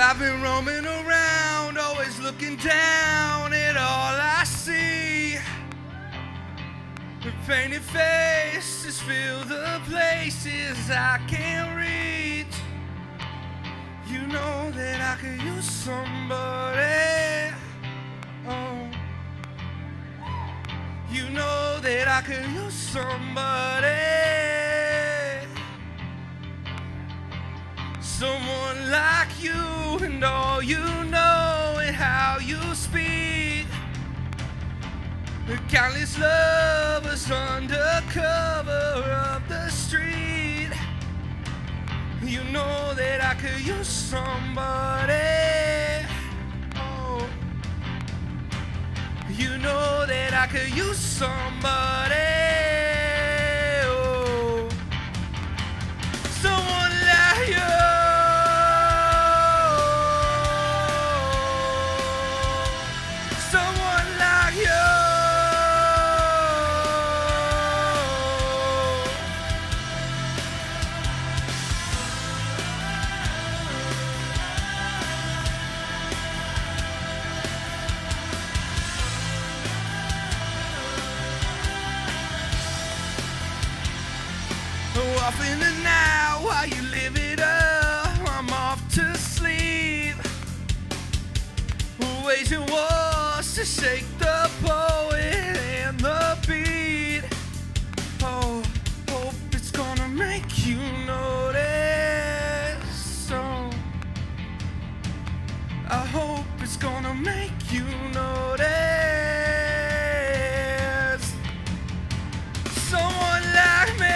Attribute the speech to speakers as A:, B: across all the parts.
A: I've been roaming around, always looking down at all I see. The painted faces fill the places I can't reach. You know that I could use somebody. Oh, you know that I could use somebody. Someone like you, and all you know and how you speak. The countless lovers under cover of the street. You know that I could use somebody. Oh, you know that I could use somebody. Oh, someone like you. Off in the night while you live it up, I'm off to sleep, waging wars to shake the poet and the beat. Oh, hope it's gonna make you notice. Oh, I hope it's gonna make you notice. Someone like me.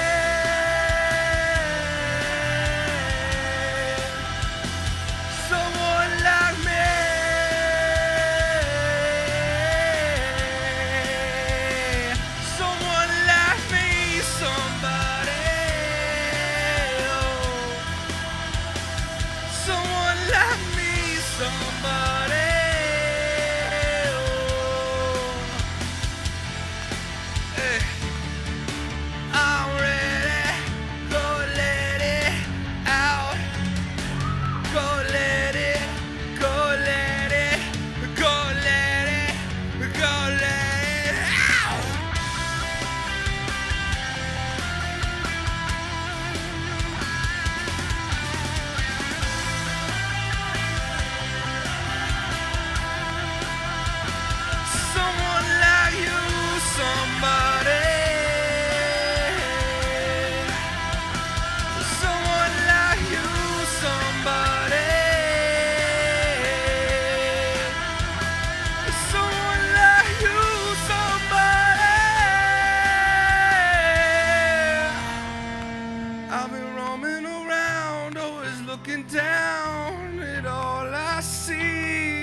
A: I've been roaming around, always looking down at all I see.